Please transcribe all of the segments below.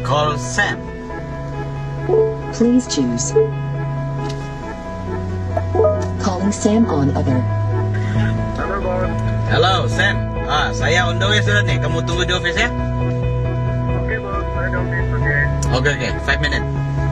Call Sam. Please choose. Calling Sam on other. Halo bos. Halo Sam. Saya on the way sudah nih. Kamu tunggu di office ya? Oke bos, saya di office. Oke. 5 minutes.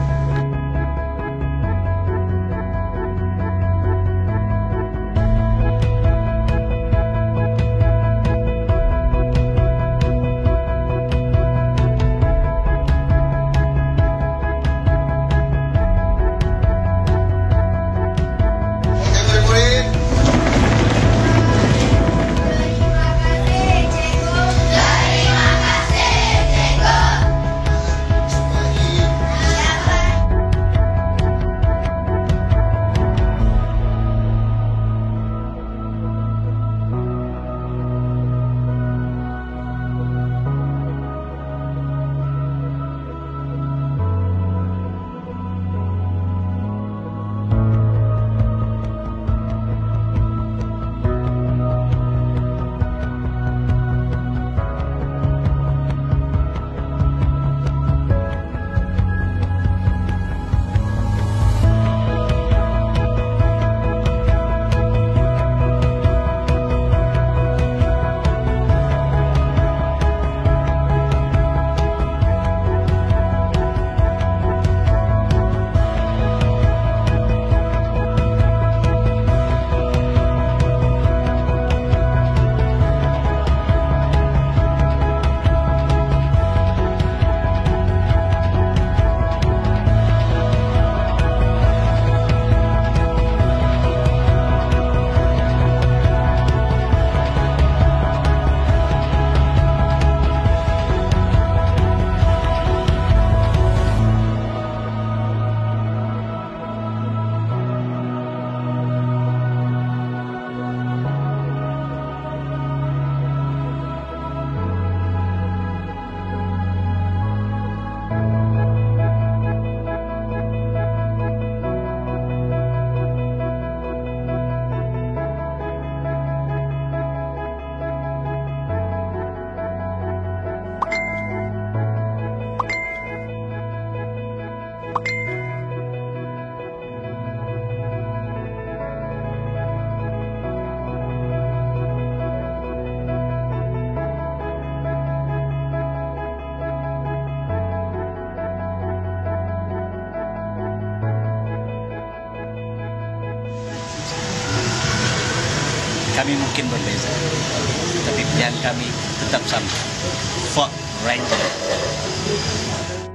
Kami mungkin berbeza, tapi pilihan kami tetap sama. Ford Ranger.